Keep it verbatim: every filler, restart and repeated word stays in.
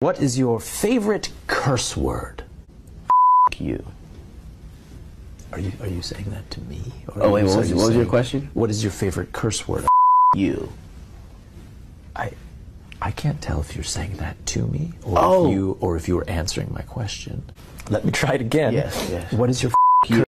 What is your favorite curse word? F you. Are you are you saying that to me? Or Oh wait, you, what, was, you what was your saying, question? What is your favorite curse word? F you. I I can't tell if you're saying that to me or Oh. if you or if you were answering my question. Let me try it again. Yes, yes. What is your